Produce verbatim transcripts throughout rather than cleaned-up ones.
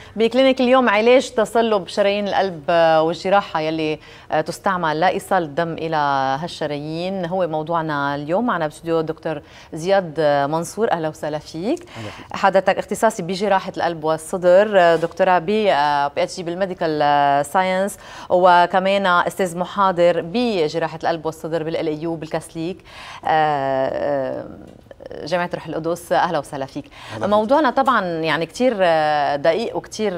بكلينيك اليوم علاج تصلب شرايين القلب والجراحة يلي تستعمل لإيصال الدم إلى هالشرايين هو موضوعنا اليوم. معنا باستوديو دكتور زياد منصور، أهلا وسهلا فيك. حضرتك اختصاصي بجراحة القلب والصدر، دكتوراه بي بي اتش دي بالميديكال ساينس، وكمان استاذ محاضر بجراحة القلب والصدر بالال اي يو بالكاثوليك جامعة روح القدس. أهلا وسهلا فيك. موضوعنا طبعا يعني كتير دقيق وكتير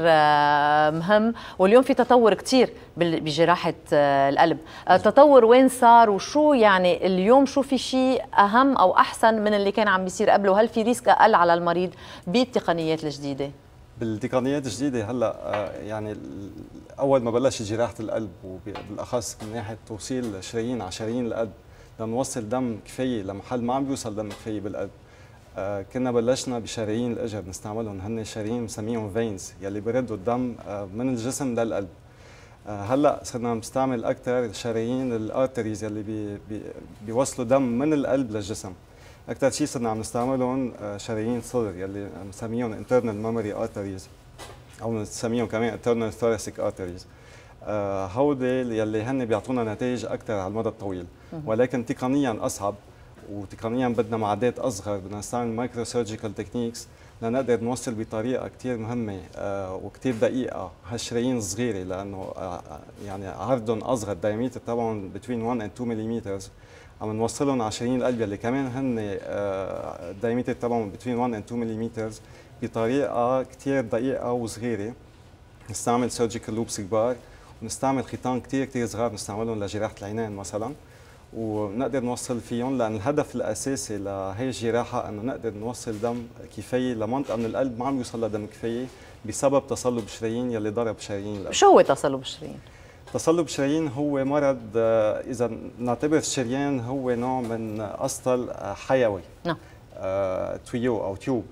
مهم، واليوم في تطور كتير بجراحة القلب. التطور وين صار وشو يعني اليوم، شو في شيء أهم أو أحسن من اللي كان عم بيصير قبله؟ وهل في ريسك أقل على المريض بالتقنيات الجديدة؟ بالتقنيات الجديدة هلا يعني أول ما بلش جراحة القلب وبالأخص من ناحية توصيل شرايين على شرايين القلب لنوصل دم كفاية لمحل ما عم بيوصل دم كفاية بالقلب، آه كنا بلشنا بشرايين الاجر بنستعملهم، هن شرايين بنسميهم فينز يلي بيردوا الدم آه من الجسم للقلب. آه هلا صرنا بنستعمل اكثر شرايين الارتريز يلي بي بي بيوصلوا دم من القلب للجسم. اكثر شيء صرنا عم نستعملهم آه شرايين صدر يلي بنسميهم internal memory arteries او بنسميهم كمان internal thoracic arteries. آه هودي يلي هن بيعطونا نتائج اكثر على المدى الطويل، ولكن تقنيا اصعب وتقنيا بدنا معدات اصغر، بدنا نستعمل مايكرو سيرجيكال تكنيكس لنقدر نوصل بطريقه كثير مهمه آه وكثير دقيقه هالشرايين الصغيره، لانه آه يعني عرضهم اصغر، الدايمتر تبعهم بين واحد و اثنين ملم، عم نوصلهم على شرايين القلب اللي كمان هن آه الدايمتر تبعهم بين واحد و اثنين ملم بطريقه كثير دقيقه وصغيره. نستعمل سيرجيكال لوبس كبار، ونستعمل خيطان كثير كثير صغار نستعملهم لجراحه العينين مثلا، ونقدر نوصل فيهم، لأن الهدف الأساسي لهي الجراحة أنه نقدر نوصل دم كفاية لمنطقة من القلب ما عم يوصل لها دم كفاية بسبب تصلب الشرايين يلي ضرب شرايين القلب. شو هو تصلب الشرايين؟ تصلب الشرايين هو مرض، إذا نعتبر الشريان هو نوع من أسطل حيوي. نعم. آه تويو أو تيوب.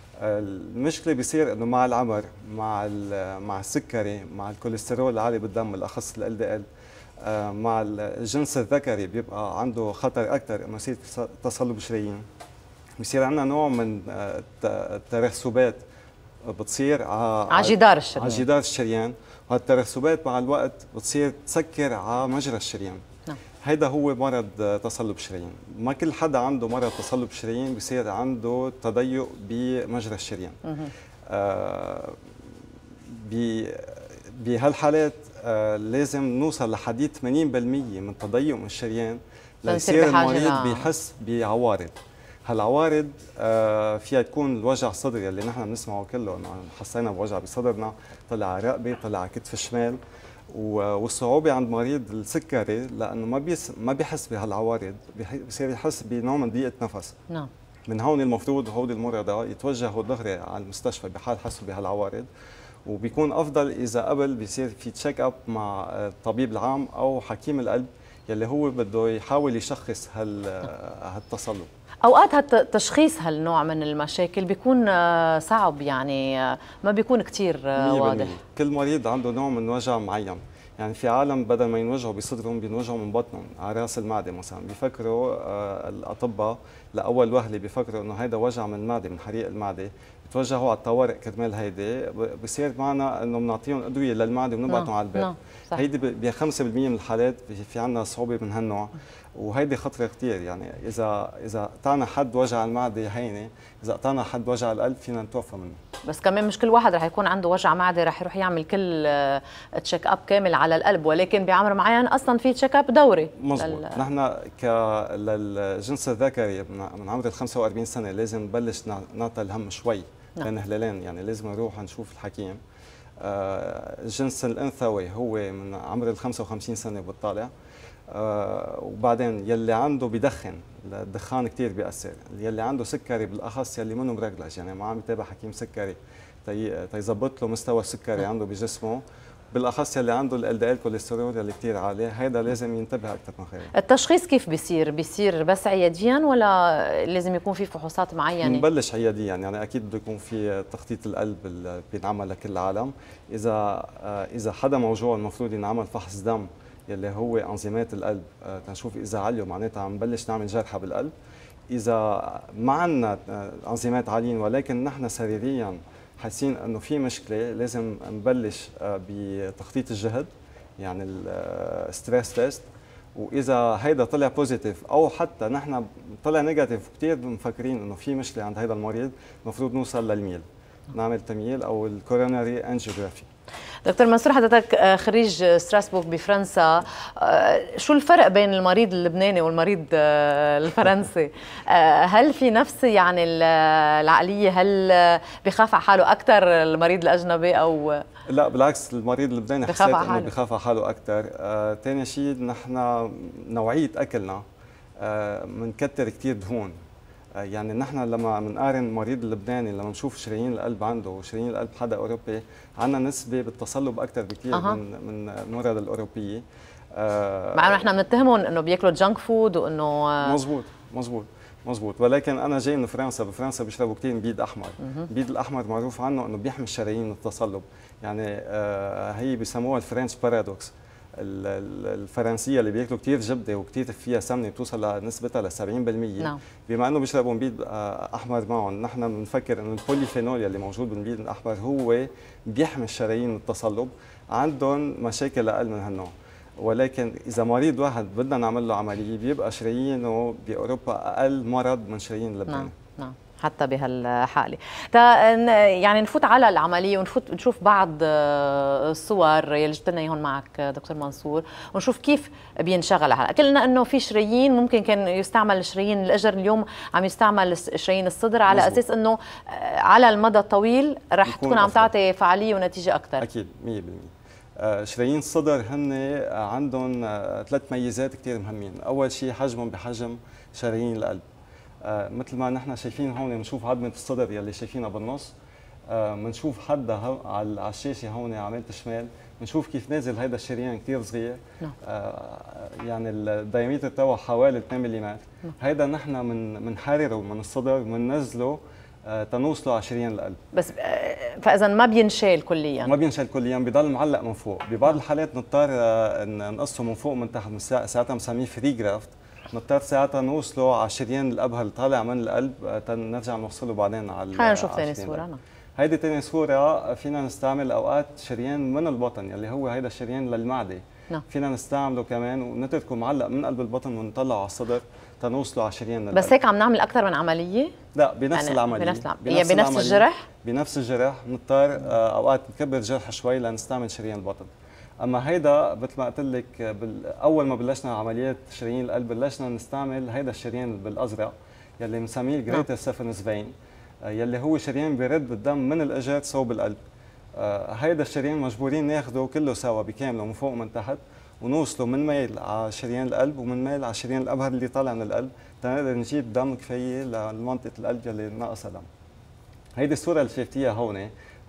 المشكلة بيصير انه مع العمر، مع مع السكري، مع الكوليسترول العالي بالدم بالاخص ال دي ال، مع الجنس الذكري بيبقى عنده خطر اكثر انه يصير تصلب شرايين. بيصير عندنا نوع من الترسبات بتصير على جدار الشريان على جدار الشريان، وهالترسبات مع الوقت بتصير تسكر على مجرى الشريان. نعم. هيدا هو مرض تصلب الشرايين. ما كل حدا عنده مرض تصلب الشرايين بصير عنده تضيق بمجرى الشريان. آه بهالحالات آه لازم نوصل لحديد ثمانين بالمئة من تضيق من الشريان ليصير المريض بيحس بعوارض. هالعوارض آه فيها تكون الوجع الصدري اللي نحن بنسمعه كله، انه حسينا بوجع بصدرنا، طلع على رقبه، طلع على كتف الشمال، والصعوبه عند مريض السكري لانه ما بيس ما بيحس بهالعوارض، بصير يحس بنوع من ضيقه نفس. نعم. من هون المفروض هودي المرضى يتوجهوا دغري على المستشفى بحال حسوا بهالعوارض، وبيكون افضل اذا قبل بيصير في تشيك اب مع الطبيب العام او حكيم القلب يلي هو بده يحاول يشخص هال هالتصلب. اوقات تشخيص هالنوع من المشاكل بيكون صعب، يعني ما بيكون كثير واضح. كل مريض عنده نوع من وجع معين، يعني في عالم بدل ما ينوجعوا بصدرهم بينوجعوا من بطنهم على راس المعده مثلا، بيفكروا الاطباء لاول وهله بيفكروا انه هيدا وجع من المعده، من حريق المعده، بتوجهوا على الطوارئ كرمال هيدي، بصير معنا انه بنعطيهم ادويه للمعده وبنبعتهم على البيت. هيدي ب خمسة بالمئة من الحالات في عندنا صعوبه من هالنوع، وهيدي خطره كثير. يعني اذا اذا قطعنا حد وجع المعده هينه، اذا قطعنا حد وجع القلب فينا نتوفى منه. بس كمان مش كل واحد رح يكون عنده وجع معده رح يروح يعمل كل تشيك اب كامل على القلب، ولكن بعمر معين اصلا في تشيك اب دوري. مظبوط. لل... نحن ك للجنس الذكري من عمر ال خمسة وأربعين سنه لازم نبلش نعطي الهم شوي. نعم. بين هلالين، يعني لازم نروح نشوف الحكيم. آه الجنس الانثوي هو من عمر ال خمسة وخمسين سنه بالطالع. آه وبعدين يلي عنده بدخن، الدخان كثير بيأثر، يلي عنده سكري بالاخص، يلي منه مرجلج يعني ما عم يتابع حكيم سكري تيظبط له مستوى السكري عنده بجسمه، بالاخص يلي عنده ال دي ال كوليسترول يلي كثير عالي، هيدا لازم ينتبه اكثر من غيره. التشخيص كيف بيصير؟ بيصير بس عياديا ولا لازم يكون في فحوصات معينه؟ بنبلش عياديا، يعني اكيد بده يكون في تخطيط القلب اللي بينعمل لكل العالم. اذا اذا حدا موجوع المفروض ينعمل فحص دم يلي هو انزيمات القلب تنشوف اذا عليوا، معناتها عم نبلش نعمل جرحى بالقلب. اذا ما عندنا انزيمات عاليين ولكن نحن سريريا حاسين انه في مشكله لازم نبلش بتخطيط الجهد، يعني الستريس تيست، واذا هيدا طلع بوزيتيف او حتى نحن طلع نيجاتيف كثير مفكرين انه في مشكله عند هيدا المريض، المفروض نوصل للميل، نعمل تمييل او الكوروناري انجيوغرافي. دكتور منصور، حضرتك خريج ستراسبورغ بفرنسا، شو الفرق بين المريض اللبناني والمريض الفرنسي؟ هل في نفس يعني العقلية؟ هل بخاف على حاله أكثر المريض الأجنبي أو؟ لا بالعكس، المريض اللبناني بخاف حسيت على انه حاله بخاف على حاله اكثر. آه، ثاني شيء نحن نوعية اكلنا بنكتر آه، كثير دهون. يعني نحن لما بنقارن المريض اللبناني لما نشوف شرايين القلب عنده وشرايين القلب حدا اوروبي، عندنا نسبه بالتصلب اكثر بكثير أه. من من المرضى الاوروبيه. آه مع انه نحن بنتهمهم انه بياكلوا جانك فود وانه مزبوط مزبوط مزبوط ولكن انا جاي من فرنسا، بفرنسا بيشربوا كثير نبيذ احمر. النبيذ الاحمر معروف عنه انه بيحمي الشرايين من التصلب، يعني آه هي بيسموها الفرنش بارادوكس. الفرنسيه اللي بياكلوا كثير جبده وكثير فيها سمنه بتوصل لنسبتها ل سبعين بالمئة، نعم. بما انه بيشربوا نبيذ احمر معهم، نحن بنفكر انه البوليفينول اللي موجود بالنبيذ الاحمر هو بيحمي الشرايين من التصلب، عندهم مشاكل اقل من هالنوع. ولكن اذا مريض واحد بدنا نعمل له عمليه بيبقى شرايينه باوروبا اقل مرض من شرايين اللبناني. نعم نعم حتى بهالحاله. يعني نفوت على العمليه ونفوت نشوف بعض الصور يلي جبت لنا اياهم معك دكتور منصور، ونشوف كيف بينشغل على قلنا انه في شرايين ممكن كان يستعمل شرايين الاجر، اليوم عم يستعمل شرايين الصدر على مزبوط. اساس انه على المدى الطويل رح تكون عم تعطي فعاليه ونتيجه اكثر. اكيد مية بالمية. شرايين الصدر هن عندهم ثلاث ميزات كثير مهمين. اول شيء حجمهم بحجم شرايين القلب. آه مثل ما نحن شايفين هون، بنشوف عظمه الصدر يلي شايفينها بالنص، بنشوف آه حدها على الشاشه هون عمليه الشمال، بنشوف كيف نازل هيدا الشريان كثير صغير. آه يعني الدايمتر تبعه حوالي اثنين ملم. هيدا نحن من بنحرره من الصدر بننزله آه تنوصله على شريان القلب. بس آه فاذا ما بينشال كليا؟ ما بينشال كليا، بضل معلق من فوق. ببعض الحالات نضطر آه نقصه من فوق من تحت، ساعتها بنسميه فري جرافت، نضطر ساعتها نوصله على شريان الابهر اللي طالع من القلب، نرجع نوصله بعدين على. خلينا نشوف ثاني صوره. نعم هيدي ثاني صوره. فينا نستعمل اوقات شريان من البطن يلي هو هيدا الشريان للمعده. نعم فينا نستعمله كمان ونتركه معلق من قلب البطن ونطلعه على الصدر تنوصله على شريان القلب. بس هيك عم نعمل اكثر من عمليه؟ لا بنفس يعني العمليه. بنفس العمليه بنفس, بنفس الجرح؟ بنفس الجرح. نضطر اوقات نكبر الجرح شوي لنستعمل شريان البطن. اما هيدا مثل ما قلت لك، اول ما بلشنا عمليات شرايين القلب بلشنا نستعمل هيدا الشريان بالازرق يلي بنسميه جريتر سيفنس فين، يلي هو شريان بيرد الدم من الاجر صوب القلب. هيدا الشريان مجبورين ناخده كله سوا بكامله من فوق ومن تحت، ونوصله من ميل على شريان القلب ومن ميل على شريان الابهر اللي طالع من القلب، تنقدر نجيب دم كفايه لمنطقه القلب يلي ناقصها دم. هيدي الصوره اللي شايفتيها هون،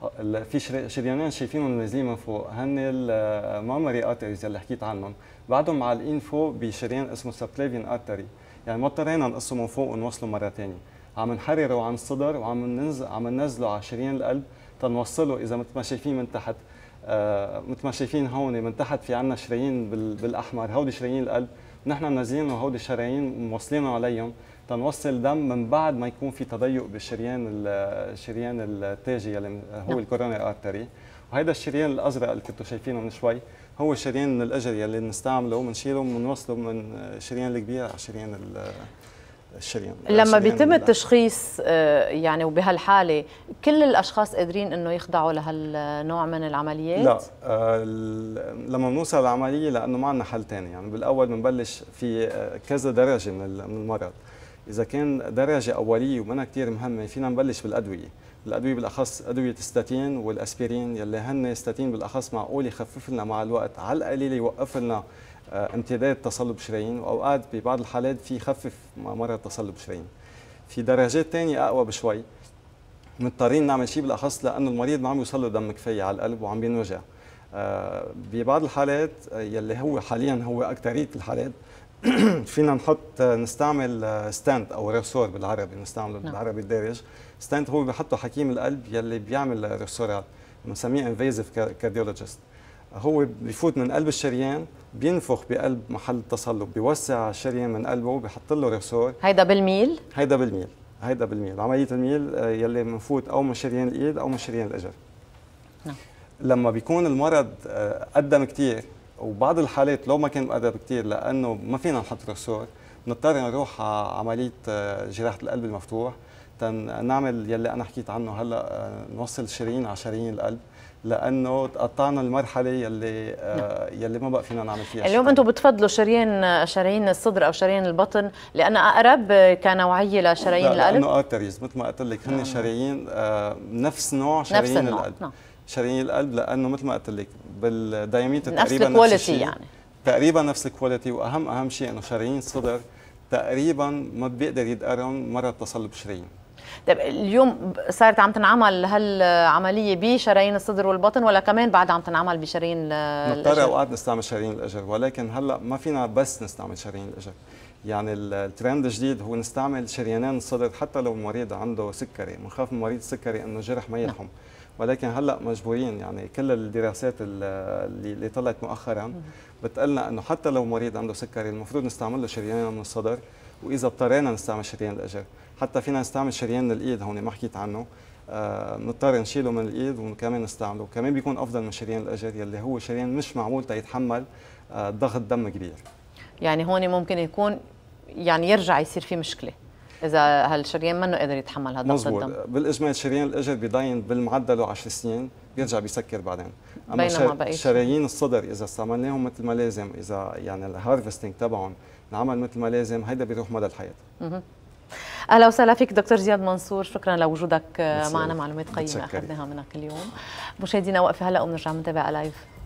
في شريانين شايفينهم نازلين من فوق، هن المامري ارتريز اللي حكيت عنهم، بعدهم معلقين فوق بشريان اسمه سبكليفيان ارتري، يعني ما اضطرينا نقصه من فوق ونوصله مره ثانيه، عم نحرره عن الصدر وعم ننزل عم ننزله على شريان القلب تنوصله. اذا مثل ما شايفين من تحت، آه مثل ما شايفين هون من تحت في عندنا شرايين بالاحمر، هودي شرايين القلب، ونحن منزلينه هودي الشرايين موصلينه عليهم تنوصل دم من بعد ما يكون في تضيق بالشريان الشريان التاجي اللي هو الكوروناري ارتري. وهذا الشريان الازرق اللي كنتوا شايفينه من شوي هو الشريان من الاجر يلي بنستعمله، بنشيله وبنوصله من الشريان الكبير على الشريان الشريان. لما بيتم التشخيص يعني وبهالحاله كل الاشخاص قادرين انه يخضعوا لهالنوع من العمليات؟ لا آه لما بنوصل للعمليه لانه ما عندنا حل ثاني، يعني بالاول بنبلش في كذا درجه من المرض. اذا كان درجه اوليه ومنها كثير مهمه فينا نبلش بالادويه، الادويه بالاخص ادويه الستاتين والاسبرين يلي هن ستاتين بالاخص معقول يخفف لنا مع الوقت، على القليل يوقف لنا امتداد تصلب شرايين، واوقات ببعض الحالات في يخفف مرض تصلب شرايين. في درجات ثانيه اقوى بشوي مضطرين نعمل شيء بالاخص لانه المريض ما عم يوصل له دم كفايه على القلب وعم بينوجع. ببعض الحالات يلي هو حاليا هو اكثريه الحالات فينا نحط نستعمل ستاند او ريسور بالعربي، نستعمله بالعربي الدارج. ستاند هو بحطه حكيم القلب يلي بيعمل ريسورات، بنسميه انفيزيف كارديولوجيست. هو بيفوت من قلب الشريان بينفخ بقلب محل التصلب، بيوسع الشريان من قلبه، بيحط له ريسور. هيدا بالميل؟ هيدا بالميل هيدا بالميل. عمليه الميل يلي بنفوت او من شريان الايد او من شريان الاجر. نعم. لما بيكون المرض قدم كثير، وبعض الحالات لو ما كان مقدم كثير لانه ما فينا نحط رسور، بنضطر نروح على عمليه جراحه القلب المفتوح نعمل يلي انا حكيت عنه هلا، نوصل شرايين على شرايين القلب، لانه تقطعنا المرحله يلي نعم. يلي ما بقى فينا نعمل فيها. اليوم انتم بتفضلوا شرايين شرايين الصدر او شرايين البطن لان اقرب كنوعيه لشرايين القلب؟ لانه ارتريز مثل ما قلت لك هن شرايين نفس نوع شرايين نفس القلب. نعم. شرايين القلب لانه مثل ما قلت لك بالدايمتر تقريبا نفس الشيء، يعني تقريبا نفس الكواليتي، واهم اهم شيء انه شرايين الصدر تقريبا ما بيقدر يتقرن مرض تصلب شرايين. طيب اليوم صارت عم تنعمل هالعمليه بشرايين الصدر والبطن ولا كمان بعد عم تنعمل بشرايين الاجر؟ نضطر اوقات نستعمل شرايين الاجر، ولكن هلا ما فينا بس نستعمل شرايين الاجر. يعني الترند الجديد هو نستعمل شريانين الصدر حتى لو المريض عنده سكري، بنخاف من مريض السكري انه جرح ما يلحم. ولكن هلا مجبورين، يعني كل الدراسات اللي, اللي طلعت مؤخرا بتقلنا انه حتى لو مريض عنده سكري المفروض نستعمل له شريانين من الصدر، واذا اضطرينا نستعمل شريان الاجر. حتى فينا نستعمل شريان الايد هون ما حكيت عنه، بنضطر آه نشيله من الايد وكمان نستعمله، وكمان بيكون افضل من شريان الاجر يلي هو شريان مش معمول تيتحمل آه ضغط دم كبير. يعني هون ممكن يكون يعني يرجع يصير في مشكله اذا هالشريان منه قادر يتحمل هذا ضغط الدم. بالاجمال شريان الاجر بيضاين بالمعدل عشر سنين بيرجع بيسكر بعدين. اما شر... شرايين الصدر اذا استعملناهم مثل ما لازم، اذا يعني الهارفستنج تبعهم انعمل مثل ما لازم، هيدا بيروح مدى الحياه. اهلا وسهلا فيك دكتور زياد منصور، شكرا لوجودك معنا، معلومات قيمه اخذناها منك اليوم. مشاهدينا وقفه هلا وبنرجع بنتابع لايف.